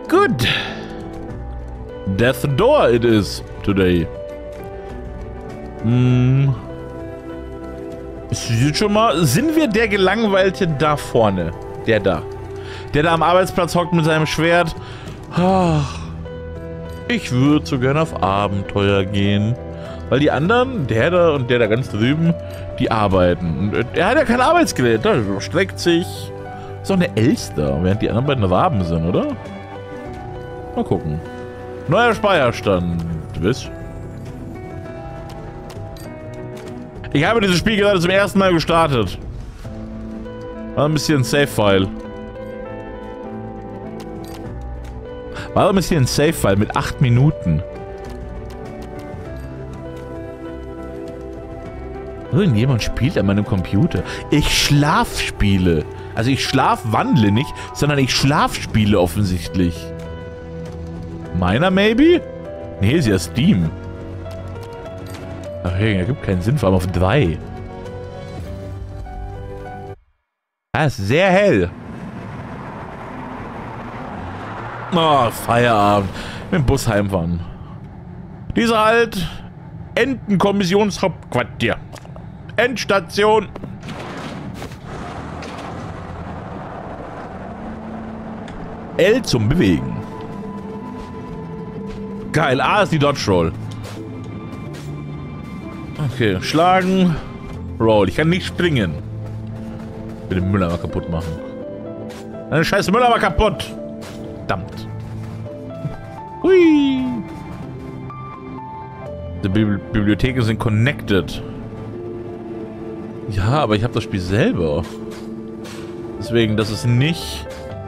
Gut. Death Door it is today. Sieht schon mal. Sind wir der Gelangweilte da vorne? Der da. Der da am Arbeitsplatz hockt mit seinem Schwert. Ach, ich würde so gerne auf Abenteuer gehen. Weil die anderen, der da und der da ganz drüben, die arbeiten. Und er hat ja kein Arbeitsgerät. Da streckt sich. Ist doch eine Elster, während die anderen beiden Raben sind, oder? Mal gucken. Neuer Speicherstand. Was? Ich habe dieses Spiel gerade zum ersten Mal gestartet. War ein bisschen ein Save-File. War ein bisschen ein Save-File mit 8 Minuten. Irgendjemand spielt an meinem Computer. Ich Schlafspiele. Also ich schlafwandle nicht, sondern ich Schlafspiele offensichtlich. Meiner maybe? Nee, ist ja Steam. Ach hey, da gibt keinen Sinn, vor allem auf 3. Das ist sehr hell. Oh, Feierabend. Mit dem Bus heimfahren. Dieser halt Entenkommissionshauptquartier. Endstation. L zum Bewegen. Geil, A ist die Dodge Roll. Okay, schlagen. Roll. Ich kann nicht springen. Ich will den Mülleimer kaputt machen. Deine scheiß Mülleimer kaputt. Verdammt. Hui. Die Bibliotheken sind connected. Ja, aber ich habe das Spiel selber. Deswegen, das ist nicht...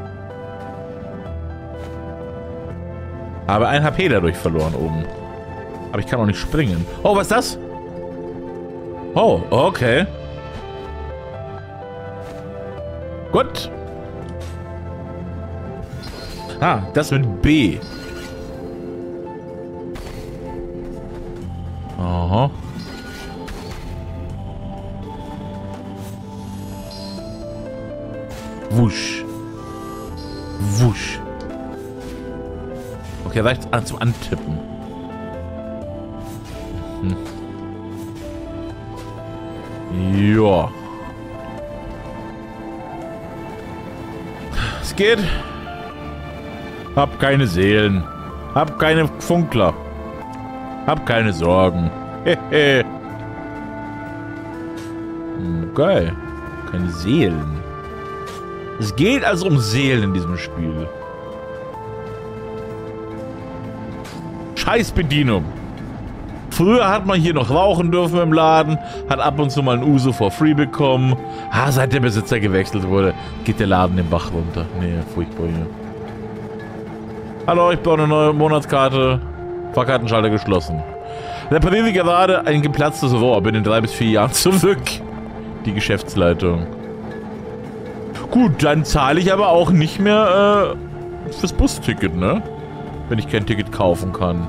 Aber 1 HP dadurch verloren oben. Aber ich kann auch nicht springen. Oh, was ist das? Oh, okay. Gut. Ah, das mit B. Aha. Wusch. Wusch. Okay, reicht's zum Antippen. Ja. Es geht. Hab keine Seelen. Hab keine Funkler. Hab keine Sorgen. Hehe. Geil. Keine Seelen. Es geht also um Seelen in diesem Spiel. Scheiß Bedienung. Früher hat man hier noch rauchen dürfen im Laden, hat ab und zu mal ein Uso for free bekommen. Seit der Besitzer gewechselt wurde, geht der Laden den Bach runter. Nee, furchtbar hier. Hallo, ich brauche eine neue Monatskarte. Fahrkartenschalter geschlossen. Repariere gerade ein geplatztes Rohr. Bin in 3 bis 4 Jahren zurück. Die Geschäftsleitung. Gut, dann zahle ich aber auch nicht mehr fürs Busticket, ne? Wenn ich kein Ticket kaufen kann.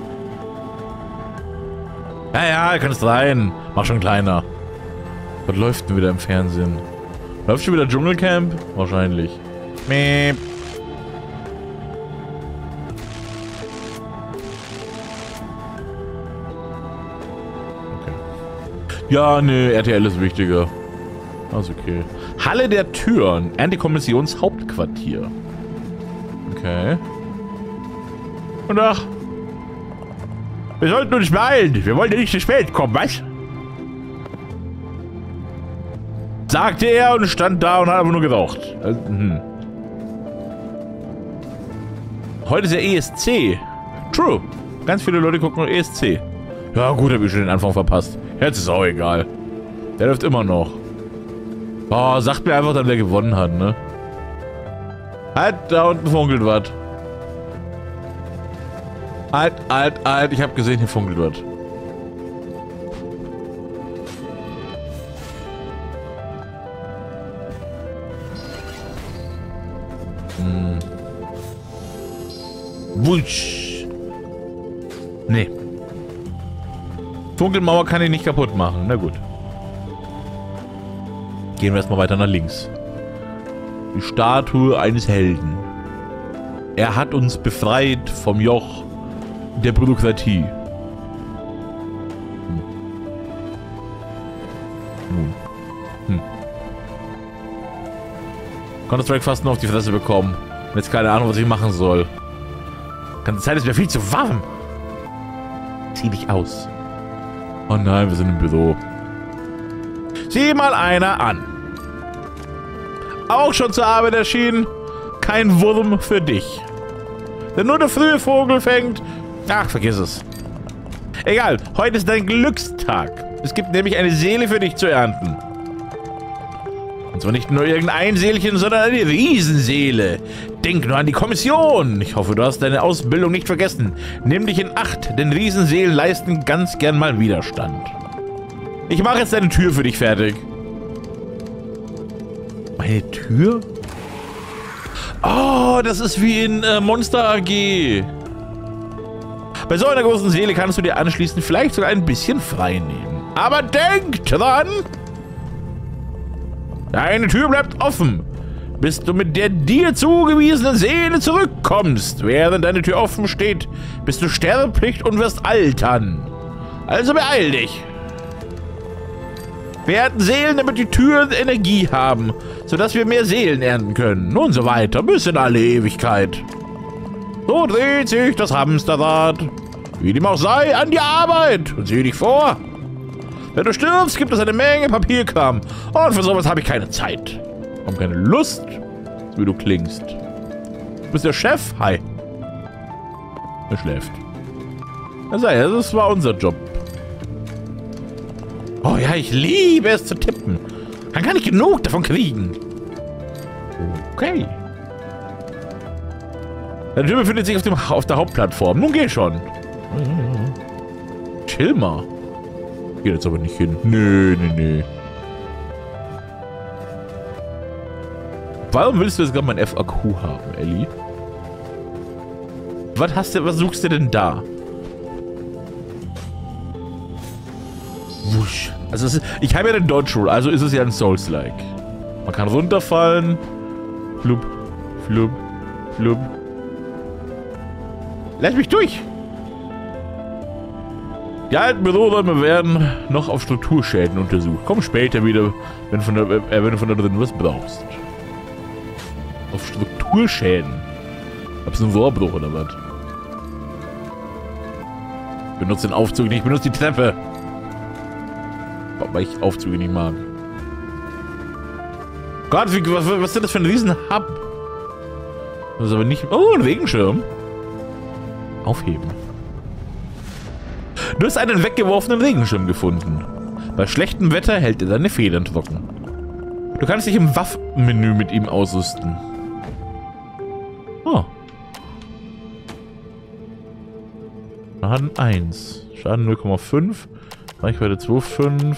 Ja, kann es rein. Mach schon kleiner. Was läuft denn wieder im Fernsehen? Läuft schon wieder Dschungelcamp? Wahrscheinlich. Meep. Okay. Ja, ne, RTL ist wichtiger. Alles okay. Halle der Türen. Antikommissionshauptquartier. Okay. Und ach. Wir sollten uns beeilen. Wir wollen ja nicht zu spät kommen, was? Sagte er und stand da und hat einfach nur geraucht. Heute ist ja ESC. True. Ganz viele Leute gucken nur ESC. Ja gut, hab ich schon den Anfang verpasst. Jetzt ist auch egal. Der läuft immer noch. Oh, sagt mir einfach dann, wer gewonnen hat, ne? Halt, da unten funkelt was. Halt, ich hab gesehen, hier funkelt was. Wusch. Nee. Funkelmauer kann ich nicht kaputt machen, na gut. Gehen wir erstmal weiter nach links. Die Statue eines Helden. Er hat uns befreit vom Joch der Bürokratie. Counter-Strike fast nur auf die Fresse bekommen. Und jetzt keine Ahnung, was ich machen soll. Ganze Zeit ist mir viel zu warm. Zieh dich aus. Oh nein, wir sind im Büro. Sieh mal einer an. Auch schon zur Arbeit erschienen. Kein Wurm für dich. Denn nur der frühe Vogel fängt. Ach, vergiss es. Egal, heute ist dein Glückstag. Es gibt nämlich eine Seele für dich zu ernten. Und zwar nicht nur irgendein Seelchen, sondern eine Riesenseele. Denk nur an die Kommission. Ich hoffe, du hast deine Ausbildung nicht vergessen. Nimm dich in Acht, denn Riesenseelen leisten ganz gern mal Widerstand. Ich mache jetzt deine Tür für dich fertig. Meine Tür? Oh, das ist wie in Monster AG. Bei so einer großen Seele kannst du dir anschließend vielleicht sogar ein bisschen frei nehmen. Aber denk dran! Deine Tür bleibt offen, bis du mit der dir zugewiesenen Seele zurückkommst. Während deine Tür offen steht, bist du sterblich und wirst altern. Also beeil dich. Wir ernten Seelen, damit die Türen Energie haben, sodass wir mehr Seelen ernten können. Und so weiter, bis in alle Ewigkeit. So dreht sich das Hamsterrad. Wie dem auch sei, an die Arbeit. Und sieh dich vor. Wenn du stirbst, gibt es eine Menge Papierkram. Und für sowas habe ich keine Zeit. Und keine Lust, wie du klingst. Du bist der Chef? Hi. Er schläft. Das war unser Job. Oh ja, ich liebe es zu tippen. Man kann nicht genug davon kriegen. Okay. Der Tür befindet sich auf der Hauptplattform. Nun geh schon. Chill mal. Geht jetzt aber nicht hin. Nee. Warum willst du jetzt gerade mein FAQ haben, Ellie? Was suchst du denn da? Wusch. Also ich habe ja den Dodge Roll, also ist es ja ein Souls-like. Man kann runterfallen. Flub, flub, flub. Lass mich durch! Die alten Büroräume werden noch auf Strukturschäden untersucht. Komm später wieder, wenn du von da drin was brauchst. Auf Strukturschäden? Hab's ein Rohrbruch oder was? Benutze den Aufzug nicht, benutze die Treppe! Weil ich Aufzüge nicht mag. Gott, was ist denn das für ein Riesen-Hub? Das ist aber nicht... Oh, ein Regenschirm. Aufheben. Du hast einen weggeworfenen Regenschirm gefunden. Bei schlechtem Wetter hält er deine Federn trocken. Du kannst dich im Waffenmenü mit ihm ausrüsten. Oh. Schaden 1. Schaden 0,5. Reichweite 2,5.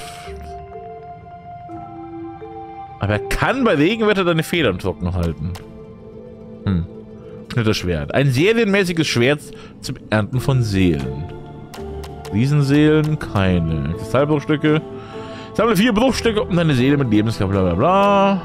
Aber er kann bei Regenwetter deine Federn trocken halten. Schnitterschwert. Ein serienmäßiges Schwert zum Ernten von Seelen. Riesenseelen, keine. Kristallbruchstücke. Sammle 4 Bruchstücke, um deine Seele mit Lebenskraft, bla bla bla.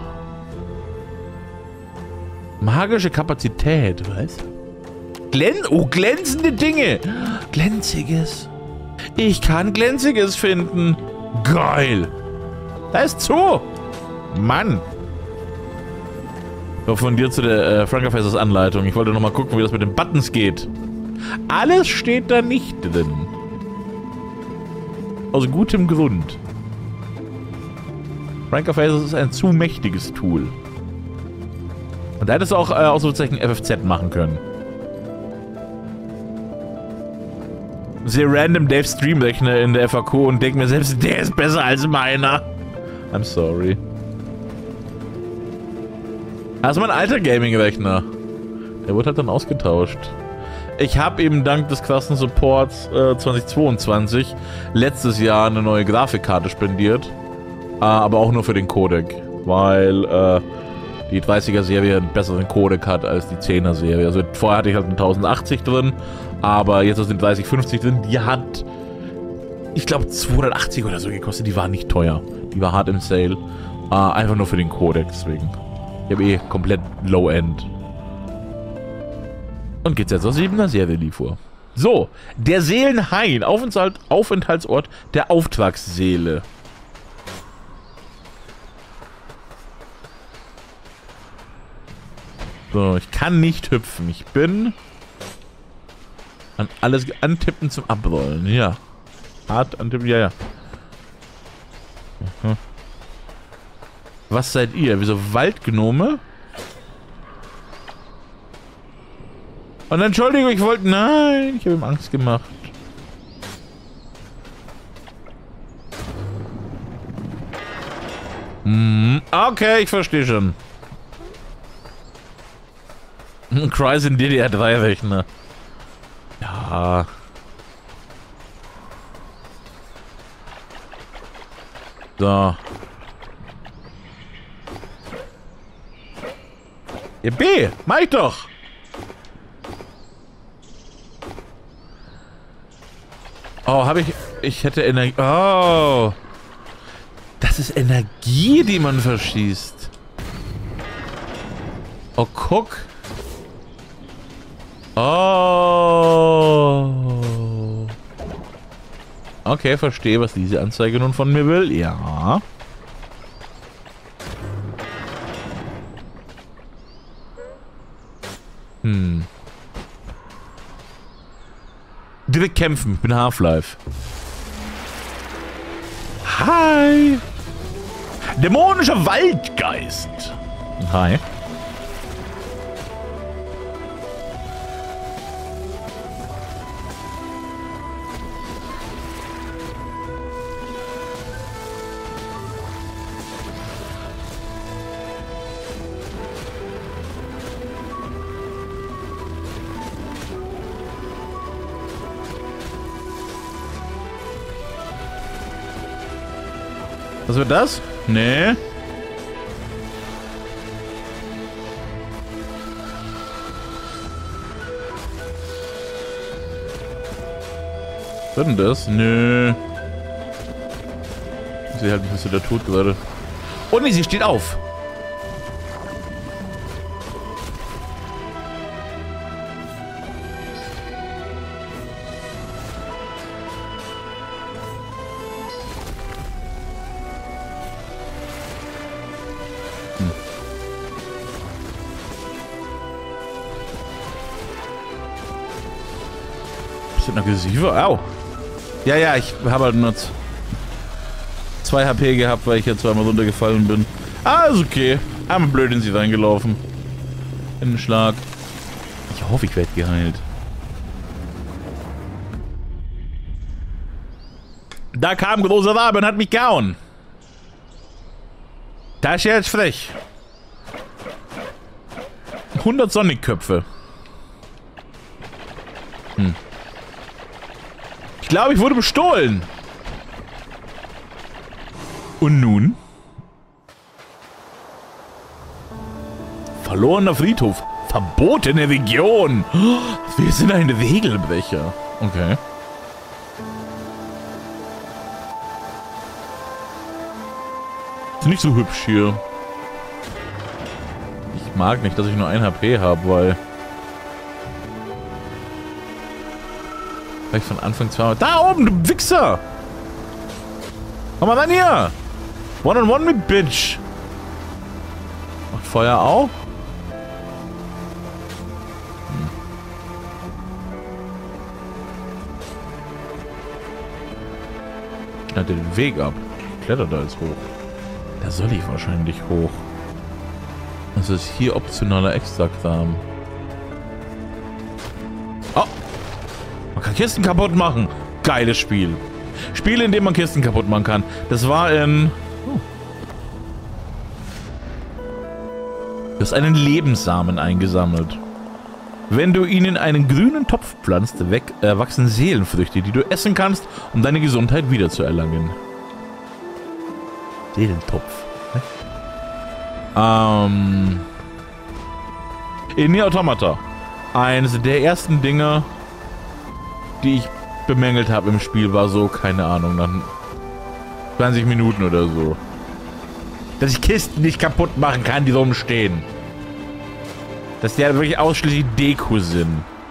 Magische Kapazität, was? Glänzende Dinge. Glänziges. Ich kann Glänziges finden. Geil. Da ist Zoo. Mann. So, von dir zu der Frankerfesters Anleitung. Ich wollte noch mal gucken, wie das mit den Buttons geht. Alles steht da nicht drin. Aus gutem Grund. Frankerfesters ist ein zu mächtiges Tool. Und da hättest du auch Ausrufezeichen FFZ machen können. Ich sehe random Dave Stream-Rechner in der FAQ und denke mir selbst, der ist besser als meiner. I'm sorry. Das ist mein alter Gaming-Rechner. Der wurde halt dann ausgetauscht. Ich habe eben dank des krassen Supports 2022 letztes Jahr eine neue Grafikkarte spendiert. Aber auch nur für den Codec. Weil die 30er-Serie einen besseren Codec hat als die 10er-Serie. Also vorher hatte ich halt eine 1080 drin. Aber jetzt ist eine 3050 drin. Die hat, ich glaube, 280 oder so gekostet. Die war nicht teuer. Die war hart im Sale. Einfach nur für den Codec, deswegen. Ich habe eh komplett Low-End. Und geht's jetzt aus 7er Serie vor. So, der Seelenhain, Aufenthaltsort der Auftragsseele. So, ich kann nicht hüpfen. Ich bin an alles antippen zum Abrollen. Ja. Hart antippen, ja. Mhm. Was seid ihr? Wieso Waldgnome? Und Entschuldigung, ich wollte... Nein, ich habe ihm Angst gemacht. Okay, ich verstehe schon. Cry sind DDR3-Rechner. Ja. So. Ja, B, mach ich doch. Oh, habe ich... Ich hätte Energie... Oh. Das ist Energie, die man verschießt. Oh, guck. Oh. Okay, verstehe, was diese Anzeige nun von mir will. Ja. Direkt kämpfen. Ich bin Half-Life. Hi. Dämonischer Waldgeist. Hi. Was wird das? Nee. Was wird denn das? Nö. Ich sehe halt nicht, was sie da tut gerade. Oh nee, sie steht auf. Aggressiver? Au! Ja, ja, ich habe halt nur 2 HP gehabt, weil ich jetzt zweimal runtergefallen bin. Ah, ist okay. Einmal blöd in sie reingelaufen. In den Schlag. Ich hoffe, ich werde geheilt. Da kam ein großer Rabe und hat mich gehauen. Das ist jetzt frech. 100 Sonic-Köpfe. Ich glaube, ich wurde bestohlen. Und nun? Verlorener Friedhof. Verbotene Region. Wir sind ein Regelbrecher. Okay. Ist nicht so hübsch hier. Ich mag nicht, dass ich nur 1 HP habe, weil... Vielleicht von Anfang 2... Da oben, du Wichser! Komm mal ran hier! One-on-one mit Bitch! Macht Feuer auch? Schneide den Weg ab. Kletter da jetzt hoch. Da soll ich wahrscheinlich hoch. Das ist hier optionaler Extrakram. Oh! Man kann Kisten kaputt machen. Geiles Spiel. Spiele, in dem man Kisten kaputt machen kann. Das war in... Oh. Du hast einen Lebenssamen eingesammelt. Wenn du ihn in einen grünen Topf pflanzt, wachsen Seelenfrüchte, die du essen kannst, um deine Gesundheit wiederzuerlangen. Seelentopf. In Nier Automata. Eines der ersten Dinge, die ich bemängelt habe im Spiel, war so, keine Ahnung, nach 20 Minuten oder so. Dass ich Kisten nicht kaputt machen kann, die rumstehen. Dass die halt wirklich ausschließlich Deko sind.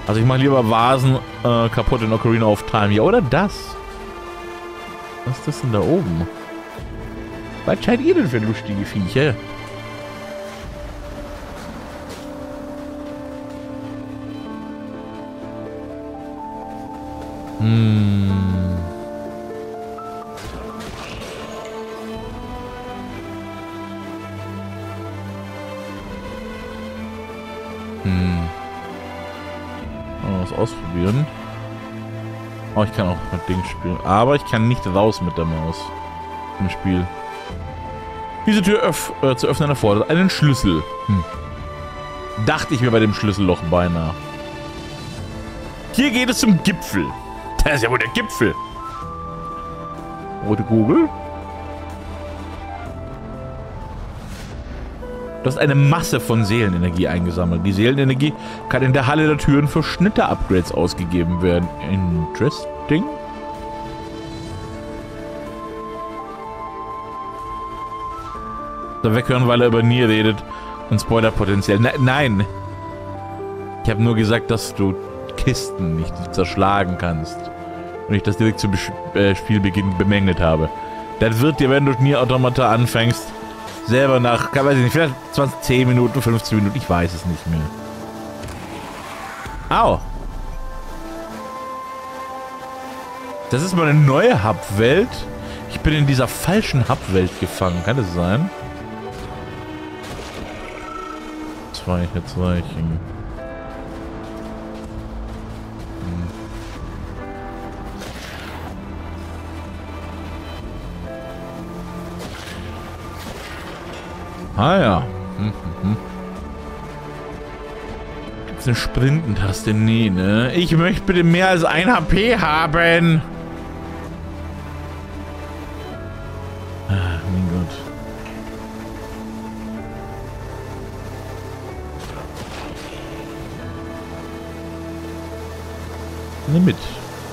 Also ich mache lieber Vasen kaputt in Ocarina of Time. Ja, oder das? Was ist das denn da oben? Was seid ihr denn für lustige Viecher? Was ausprobieren. Oh, ich kann auch mit Ding spielen. Aber ich kann nicht raus mit der Maus im Spiel. Diese Tür zu öffnen erfordert einen Schlüssel. Dachte ich mir bei dem Schlüsselloch beinahe. Hier geht es zum Gipfel. Das ist ja wohl der Gipfel. Rote Kugel. Du hast eine Masse von Seelenenergie eingesammelt. Die Seelenenergie kann in der Halle der Türen für Schnitter-Upgrades ausgegeben werden. Interesting. Da weghören, weil er über Nie redet und Spoiler-Potenzial. Nein. Ich habe nur gesagt, dass du Kisten nicht zerschlagen kannst. Und ich das direkt zum Spielbeginn bemängelt habe. Das wird dir, wenn du Nier Automata anfängst, selber nach, weiß ich nicht, vielleicht 10 Minuten, 15 Minuten, ich weiß es nicht mehr. Au! Das ist mal eine neue Hub-Welt. Ich bin in dieser falschen Hub-Welt gefangen, kann das sein? Jetzt reichen. Ah ja. Gibt's eine Sprintentaste? Nee, ne? Ich möchte bitte mehr als 1 HP haben. Ah, mein Gott. Nimm mit.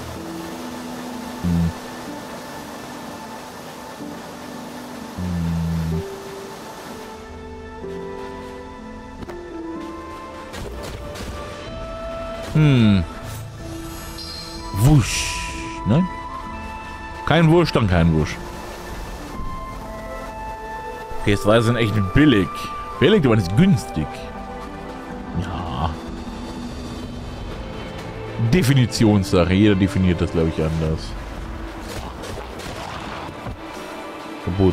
Wusch. Nein? Kein Wusch, dann kein Wusch. PS3 sind echt billig. Billig, aber nicht günstig. Ja. Definitionssache. Jeder definiert das, glaube ich, anders. Kaputt.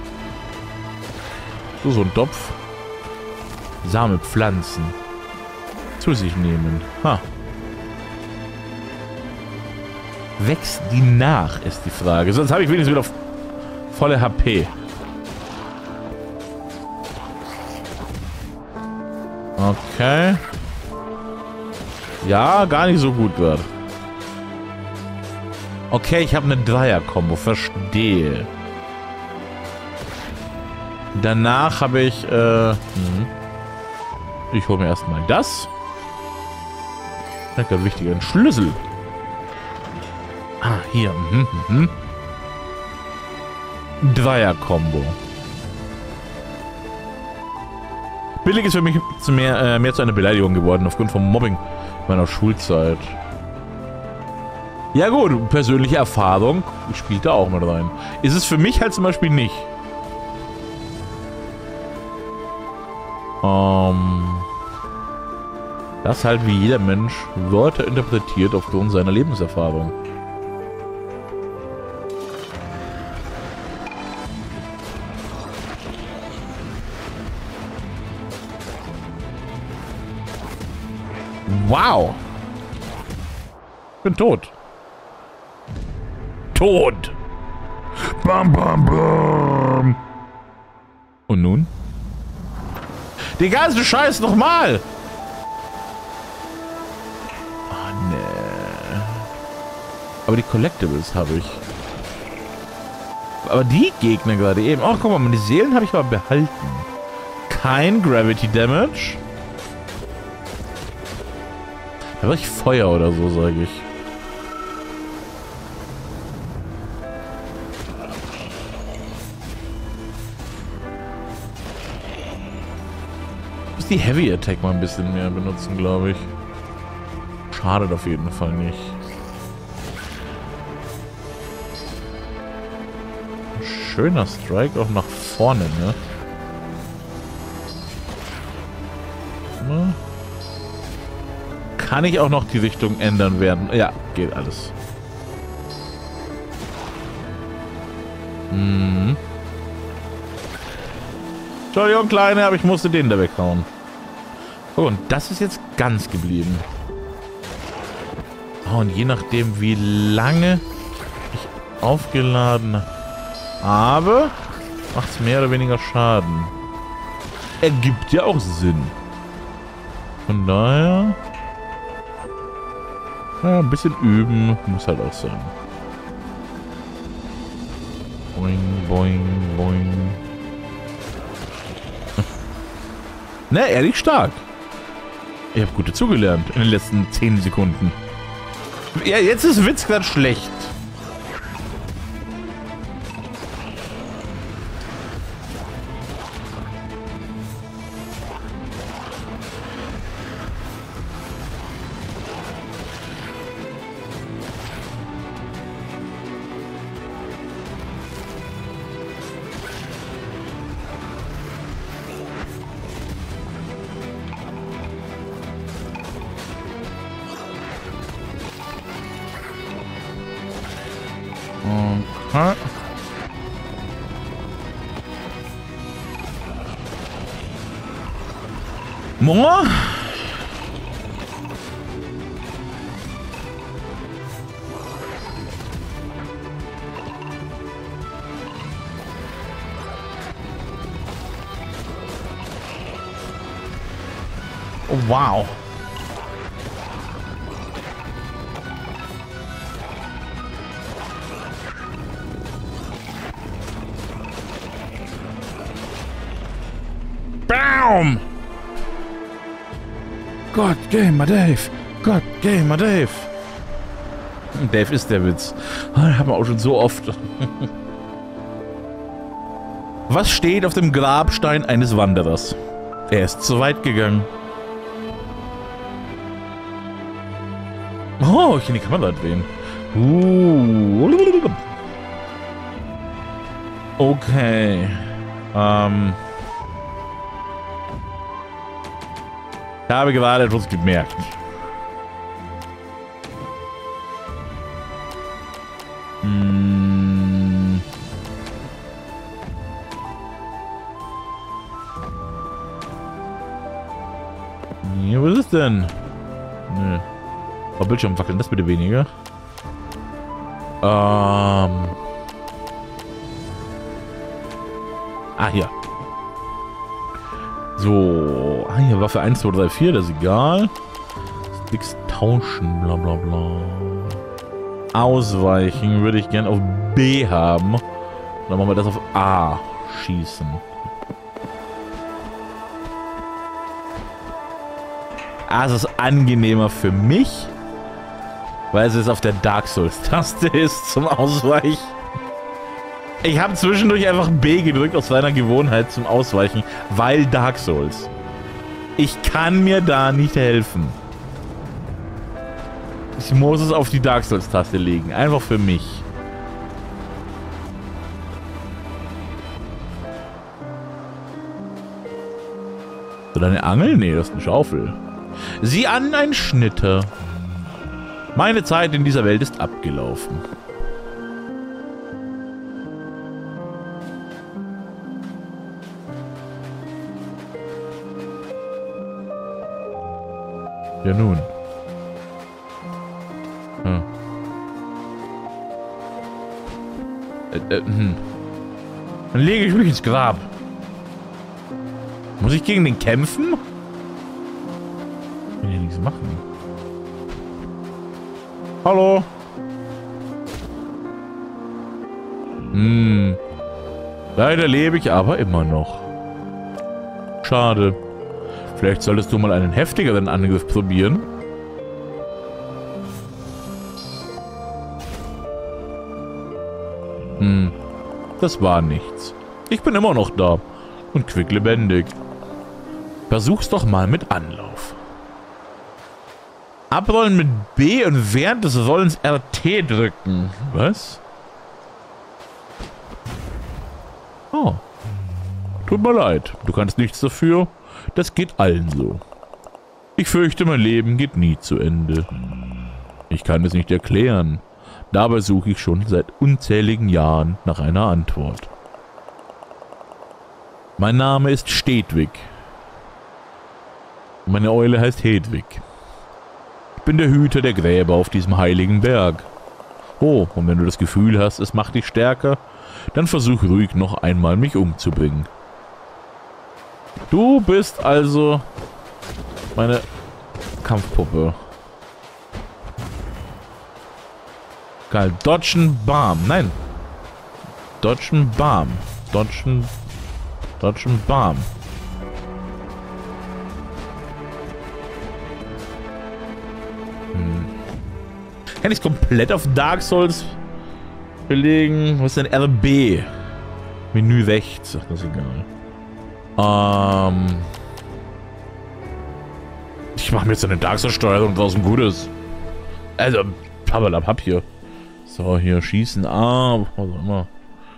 So ein Topf. Same Pflanzen. Zu sich nehmen. Ha. Wächst die nach, ist die Frage. Sonst habe ich wenigstens wieder volle HP. Okay. Ja, gar nicht so gut wird. Okay, ich habe eine Dreier-Kombo. Verstehe. Danach habe ich, ich hole mir erstmal das. Ganz wichtig, ein Schlüssel. Ah, hier. Dreier-Kombo. Billig ist für mich mehr zu einer Beleidigung geworden, aufgrund von Mobbing meiner Schulzeit. Ja gut, persönliche Erfahrung spielt da auch mit rein. Ist es für mich halt zum Beispiel nicht. Das halt wie jeder Mensch Wörter interpretiert aufgrund seiner Lebenserfahrung. Wow! Ich bin tot. Tot! Bam, bam, bam! Und nun? Den ganzen Scheiß nochmal! Oh, nee. Aber die Collectibles habe ich. Aber die Gegner gerade eben. Oh, guck mal, die Seelen habe ich aber behalten. Kein Gravity Damage. Da war ich Feuer oder so, sage ich. Ich muss die Heavy Attack mal ein bisschen mehr benutzen, glaube ich. Schadet auf jeden Fall nicht. Schöner Strike auch nach vorne, ne? Kann ich auch noch die Richtung ändern werden? Ja, geht alles. Mhm. Entschuldigung, Kleine, aber ich musste den da weghauen. Oh, und das ist jetzt ganz geblieben. Oh, und je nachdem, wie lange ich aufgeladen habe, macht es mehr oder weniger Schaden. Ergibt ja auch Sinn. Von daher... Ja, ein bisschen üben muss halt auch sein. Boing, boing, boing. Ne, ehrlich stark. Ich habe gut dazugelernt in den letzten 10 Sekunden. Ja, jetzt ist Witz gerade schlecht. Okay. More? Oh, wow. Bam! Gott, Gamer Dave! Gott, Gamer Dave! Dave ist der Witz. Haben wir auch schon so oft. Was steht auf dem Grabstein eines Wanderers? Er ist zu weit gegangen. Oh, ich kann die Kamera drehen. Okay. Ich habe gerade etwas gemerkt. Ja, was ist es denn? Nö. Oh, Bildschirm wackeln, das bitte weniger. Ah, hier. So. Ah, hier Waffe 1, 2, 3, 4, das ist egal. Sticks tauschen, bla bla bla. Ausweichen würde ich gern auf B haben. Dann machen wir das auf A. Schießen. A ist angenehmer für mich, weil es auf der Dark Souls Taste ist zum Ausweichen. Ich habe zwischendurch einfach B gedrückt aus seiner Gewohnheit zum Ausweichen, weil Dark Souls. Ich kann mir da nicht helfen. Ich muss es auf die Dark Souls Taste legen, einfach für mich. So, deine Angel? Nee, das ist eine Schaufel. Sieh an, ein Schnitter. Meine Zeit in dieser Welt ist abgelaufen. Ja nun. Hm. Dann lege ich mich ins Grab. Muss ich gegen den kämpfen? Ich kann ja nichts machen. Hallo? Leider lebe ich aber immer noch. Schade. Vielleicht solltest du mal einen heftigeren Angriff probieren. Das war nichts. Ich bin immer noch da. Und quicklebendig. Versuch's doch mal mit Anlauf. Abrollen mit B und während des Rollens RT drücken. Was? Oh. Tut mir leid. Du kannst nichts dafür. Das geht allen so. Ich fürchte, mein Leben geht nie zu Ende. Ich kann es nicht erklären. Dabei suche ich schon seit unzähligen Jahren nach einer Antwort. Mein Name ist Stedwig. Meine Eule heißt Hedwig. Ich bin der Hüter der Gräber auf diesem heiligen Berg. Oh, und wenn du das Gefühl hast, es macht dich stärker, dann versuch ruhig noch einmal, mich umzubringen. Du bist also meine Kampfpuppe. Geil. Dodgen Bam. Nein. Dodgen Bam. Dodgen Bam. Kann ich es komplett auf Dark Souls belegen? Was ist denn RB? Menü rechts. Ach, das ist egal. Ich mache mir jetzt eine Dark Souls Steuerung draußen Gutes. Also, Pappalapapp hier. So, hier schießen. Was auch immer.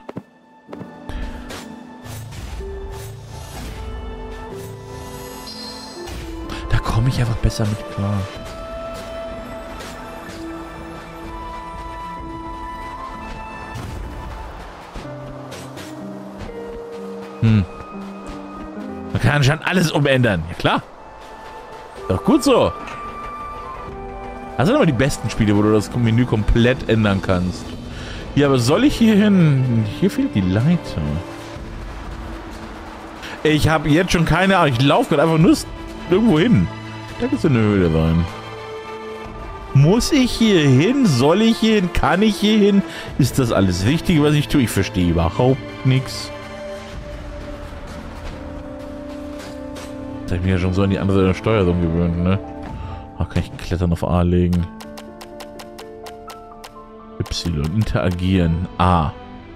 Da komme ich einfach besser mit klar. Man kann schon alles umändern. Ja klar. Doch gut so. Das sind aber die besten Spiele, wo du das Menü komplett ändern kannst. Ja, aber soll ich hier hin? Hier fehlt die Leiter. Ich habe jetzt schon keine Ahnung. Ich laufe gerade einfach nur irgendwo hin. Da gibt es eine Höhle rein. Muss ich hier hin? Soll ich hier hin? Kann ich hier hin? Ist das alles Richtige, was ich tue? Ich verstehe überhaupt nichts. Da habe ich mich ja schon so an die andere Steuerung gewöhnt, ne? Ach, kann ich Klettern auf A legen? Y. Interagieren. A.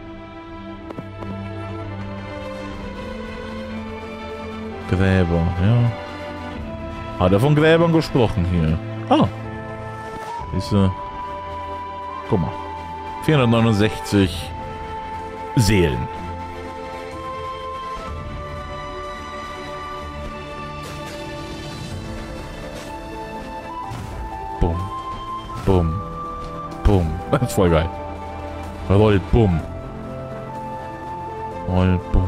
Gräber, ja. Hat er von Gräbern gesprochen hier? Ah. Diese. Guck mal. 469 Seelen. Bumm. Bumm. Bumm. Das ist voll geil. Roll, bumm. Roll, bumm.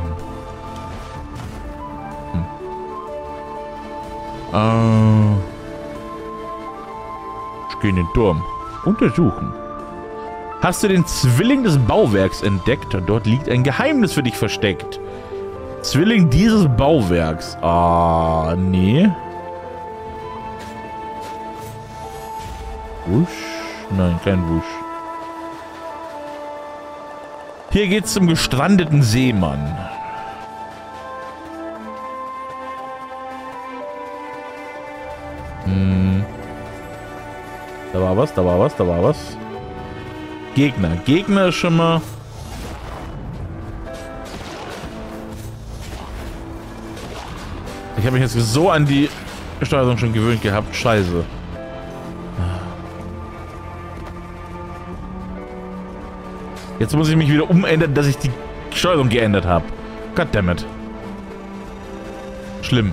Ich gehe in den Turm. Untersuchen. Hast du den Zwilling des Bauwerks entdeckt? Dort liegt ein Geheimnis für dich versteckt. Zwilling dieses Bauwerks. Ah, nee. Wusch? Nein, kein Wusch. Hier geht's zum gestrandeten Seemann. Da war was, da war was, da war was. Gegner. Gegner ist schon mal... Ich habe mich jetzt so an die Steuerung schon gewöhnt gehabt. Scheiße. Jetzt muss ich mich wieder umändern, dass ich die Steuerung geändert habe. Goddammit. Schlimm.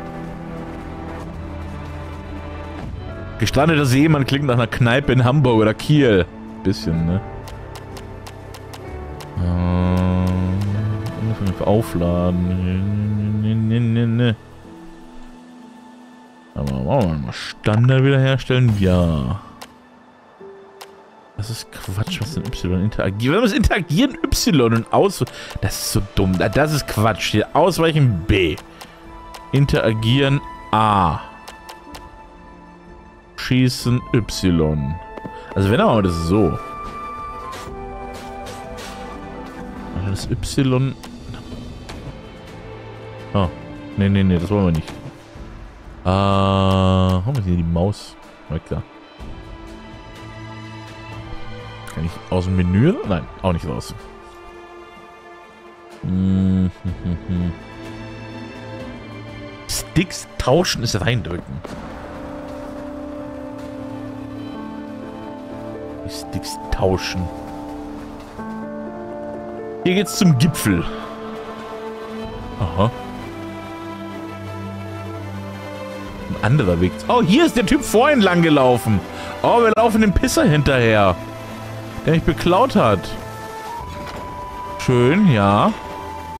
Gestrandeter Seemann klingt nach einer Kneipe in Hamburg oder Kiel. Bisschen, ne? Aufladen. Ne. Aber wollen wir mal Standard wiederherstellen? Ja. Das ist Quatsch, was denn Y interagieren? Was ist interagieren Y und aus... Das ist so dumm. Das ist Quatsch. Hier ausweichen B. Interagieren A. Schießen Y. Also wenn aber das ist so. Das Y... Oh. Nee, das wollen wir nicht. Haben wir hier die Maus? Na klar. Kann ich aus dem Menü? Nein, auch nicht raus. Sticks tauschen ist reindrücken. Sticks tauschen. Hier geht's zum Gipfel. Aha. Ein anderer Weg. Oh, hier ist der Typ vorhin lang gelaufen. Oh, wir laufen dem Pisser hinterher. Der mich beklaut hat. Schön, ja.